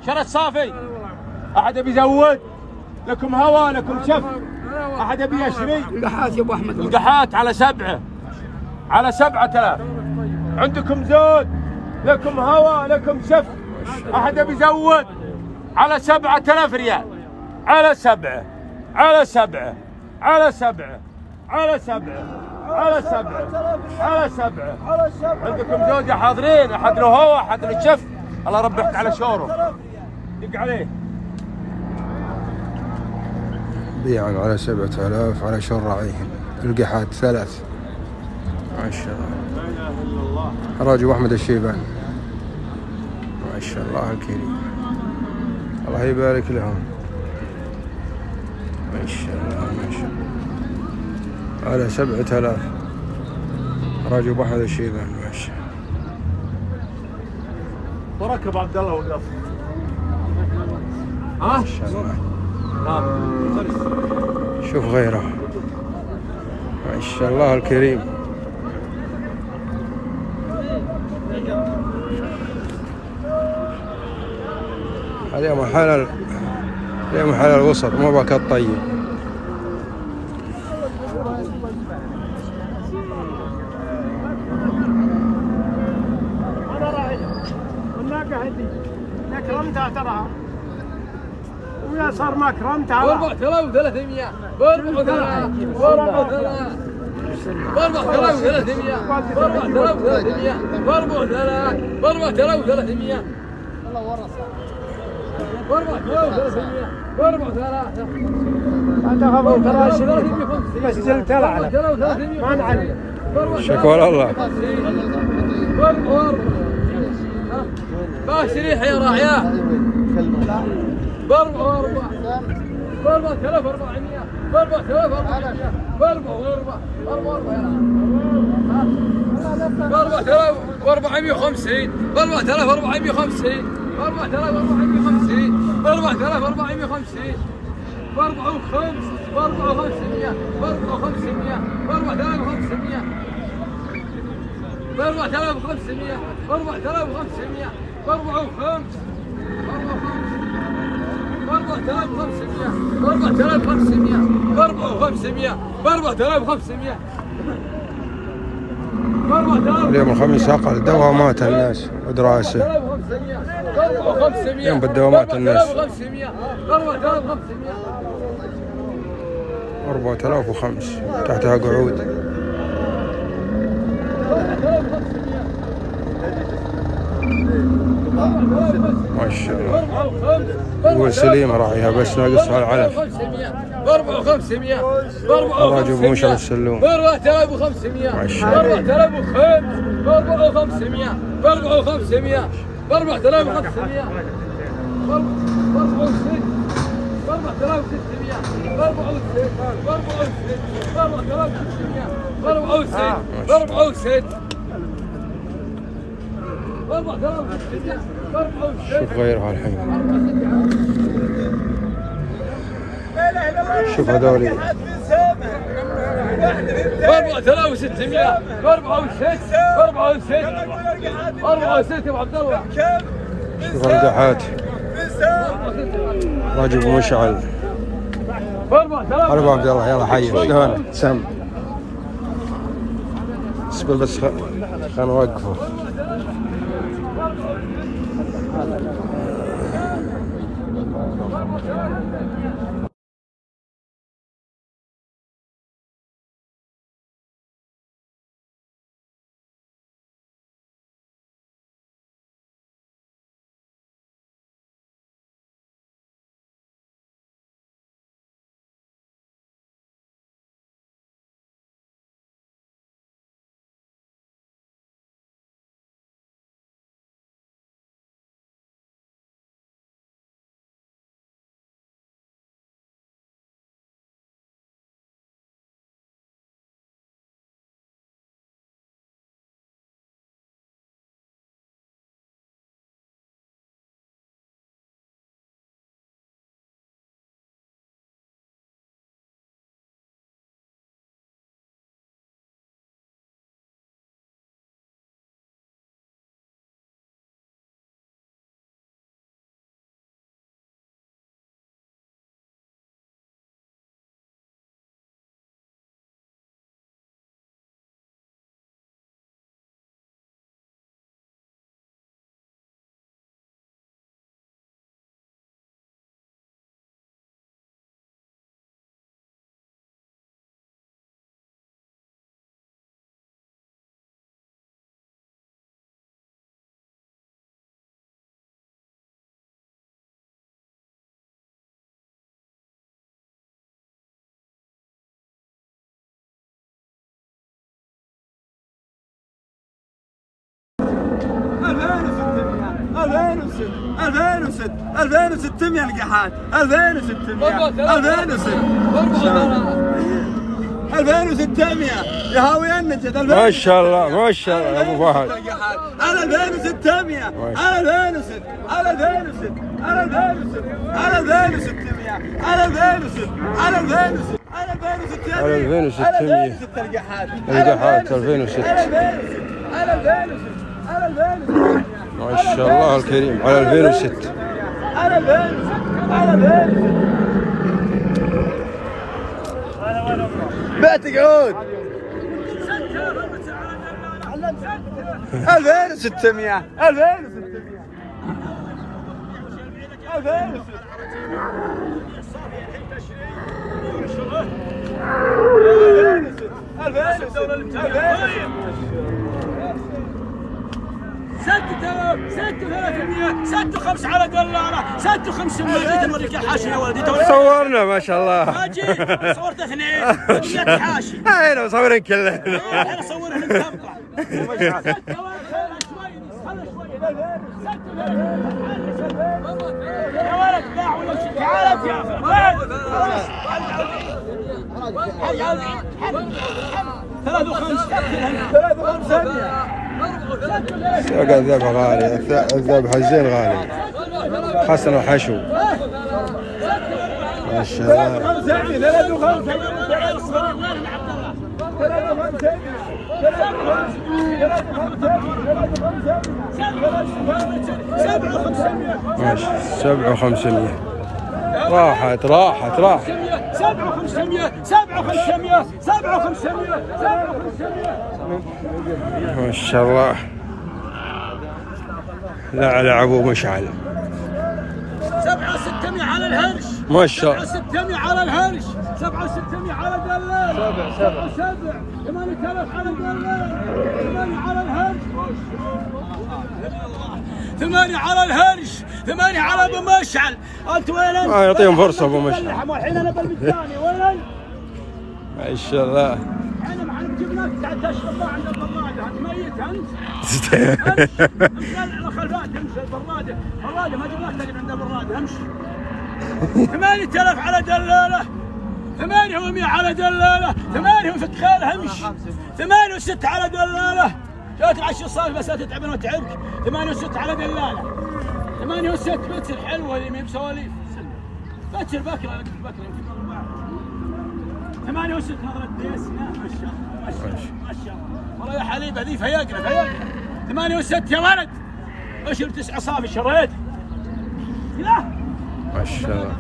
شرى صافي. احد بيزود لكم هوا لكم شف. احد بيشري. القحات يا ابو احمد. القحات على 7 على 7000. عندكم زود لكم هوا لكم شف. احد بيزود على 7000 ريال. على 7 على 7 على 7 على 7 على 7 على 7. عندكم زوجة حاضرين. احد له هوا احد له شف. الله يربحك على شوره. دق عليه. بيعا على 7000 على شراعيهم. القحات 3 ما شاء الله. راجل احمد الشيباني ما شاء الله الكريم. الله يبارك لهم ما شاء الله ما شاء الله. على 7000 راجل احمد الشيباني ما شاء الله. وركب عبد الله وقف. ها؟ ما شاء الله. شوف غيره ما شاء الله الكريم. اليوم حلال اليوم حلال وسط ما بك الطيب. انا راعي والناقه هذي انا كرمتها تراها ويا صار ما كرمتها. 4300 4300 4300 4300 الله ورا 4300 انت خبر ترى مسجل تلعب ما نعرف. شكوى الله. باش ريح يا راعياه. 4400 4450 4450 4450 4450 4500 4500 4500 4500 4500 4500 اليوم الخميس أقل دوامات الناس ودراسة. اليوم بالدوامات الناس 4005 تحتها قعود. ما شاء الله. هو سليم راعيها بس ناقصها العلف. 4500 راجل موشى السلوم 4500 ما شاء الله. 4500 4500 4500 شوف غيرها الحين. شوف هذولي 4600 64 64 يا ابو عبد الله. شوف القحات راجل مشعل. هلا ابو عبد الله يلا حي شلونك؟ سم اصبر بس خلنا نوقفه. 2006 2600 القحات 2600 2600 يا هاوي النجد ما شاء الله ما شاء الله يا ابو فهد على 2600 على 2006 على 2006 على 2006 على 2600 على 2006 على 2006 على 2600 القحات 2006 على 2006 على 2006 ما شاء الله الكريم على 2006 على 2006 على 2006 بعت قعود 2600 6 على دلالة 6 500 نوريك الحاشي يا ولدي صورنا ما شاء الله صورت اثنين حاشي انا مصورين كلنا انا اصورها لك تبقى يا ولد باع ولا شيء تعال يا سوق الذبح غالي الذبح الزين غالي حسن الحشو ما شاء الله 7500 راحت 7500 ما شاء الله لا ابو مشعل 7600 على الهرش ما شاء الله 7600 على الهرش 7600 على دلال 8000 على دلال 8 على الهرش 8 على الهرش 8 على ابو مشعل انت وين انت؟ ما يعطيهم فرصه ابو مشعل الحين انا بالثاني وين؟ ما شاء الله احنا ما جبناك تشرب عند البراده انت ميت انت خلفات امشي البراده ما جبناك تقعد عند البراده امشي 8000 على دلاله 800 على دلاله 8 وفك خيلها امشي 8 و6 على دلاله جات العشر صار بس تتعبنا وتعبك 8 و6 على دلاله 8 و6 بتر حلوه اللي ما هي بسواليف بكر يمكن 8 و6 نظرة ديس ما شاء الله والله يا حليب هذي فيقنا 8 و6 يا ولد اشر 9 صافي شريت لا ما شاء الله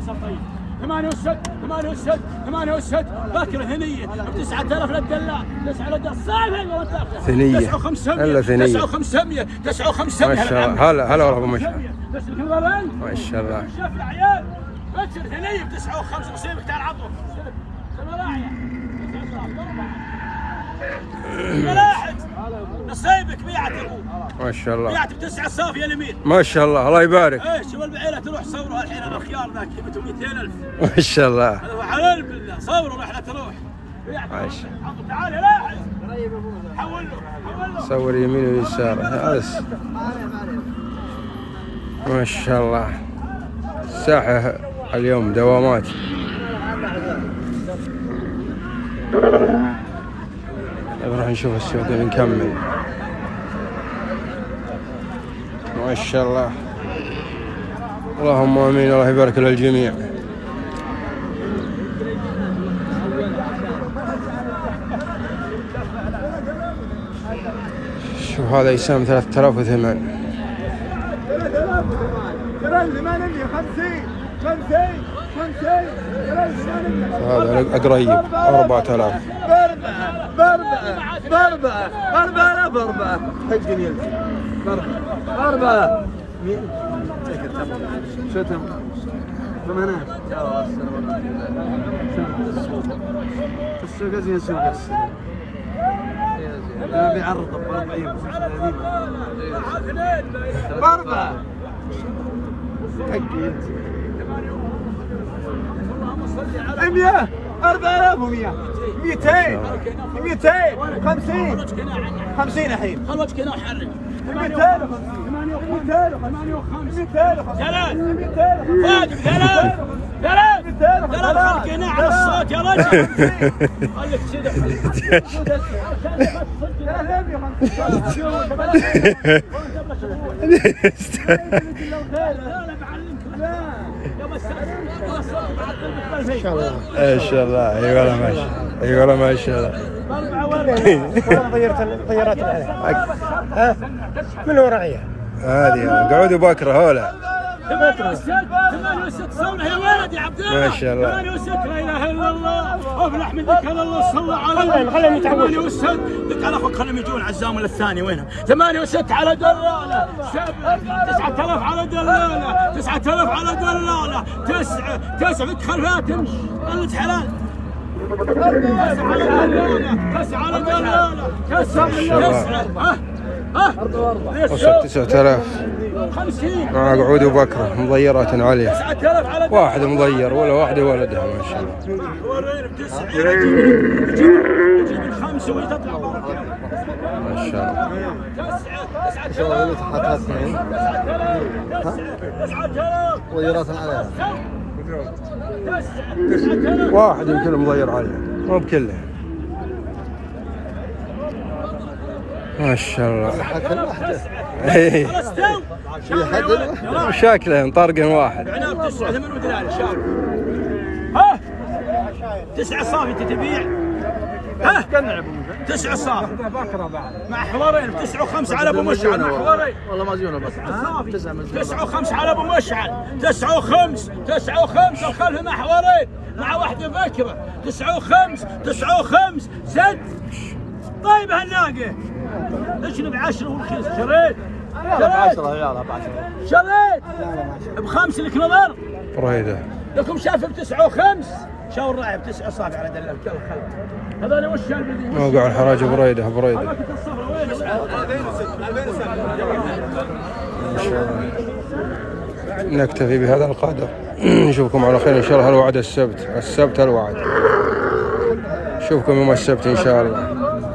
8 و6 بكر ثنيه ب 9000 للدلال 9 للدلال صافي ثنيه 9500 9500 9500 ما شاء الله هلا والله ابو مشعل ما شاء الله شوف يا عيال بكر ثنيه ب 59 نصيبك تعال عطوا ملاحظ نصيبك بيعت يا ابوي ما شاء الله بيعت ب9 صافي اليمين ما شاء الله الله يبارك شوف البعيره تروح صورها الحين على الخيار ذاك قيمته 200000 ما شاء الله هذا هو حلال بالله صوروا رحله تروح ماشي تعال يا لاحظ حول له صور يمين ويسار هذا ما شاء الله الساحه اليوم دوامات نروح نشوف السوق نكمل ما شاء الله اللهم امين الله يبارك للجميع شوف هذا يسام 3008 هذا قريب 4000 باربعة حق يلزم باربعة شو تم ثمانية السوق زين سوق السنة بيعرض ب40 باربعة حق يلزم 100 4100 200 50 الحين 200 خلق هنا على الصوت يا رجل. خليك ما شاء الله. اي والله ما شاء الله. اي والله ما شاء الله. طيارات ها من ورعيه هذه قعود بكره هولا. 8 و6 صونه يا ولد يا عبد الله. ما شاء الله. 8 و6 لا اله الا الله. افلح من ذكر الله صلى عليه. خليهم يتعودوا. 8 و6 ذك على اخوك خليهم يجون عزام ولا الثاني وينهم. 8 و6 على دلاله. 9000 على دلاله. 9000 على دلاله. 9 ذك خلفها تمشي. قلت حلال. 9 على دلاله. 9 وصل 9000 50 مع قعود بكره مضيرات عاليه. 9000 على واحد مضير ولا واحده ولدها ما شاء الله. ورينا ب9 يجيب الخمسه ويطلع ما شاء الله. 9000 طيارات عليها واحد يمكن مضير عليه مو بكله. ما شاء الله. اي شكلهم طرق واحد. عناب 9 8 ودلال شاف. ها 9 صافي تبيع. ها 9 صافي مع حوارين. 9 و5 على ابو مشعل مع حوارين. والله ما زيونه بس 9 و5 على ابو مشعل. 9 و5 9 و5 الخلف مع حوارين مع واحده بكره. 9 و5 9 و5 زد. طيب هالناقه اجنب 10 والخيس شريت. ب10 ريال شريت ب5 لك نظر. بريده لكم شاف ب9 و5 شاور راعي ب9 صافي على دلال كل خلف. هذول وش البدي موقع الحراج بريده بريده. نكتفي بهذا القدر. نشوفكم على خير ان شاء الله. الوعد السبت الوعد. نشوفكم يوم السبت ان شاء الله.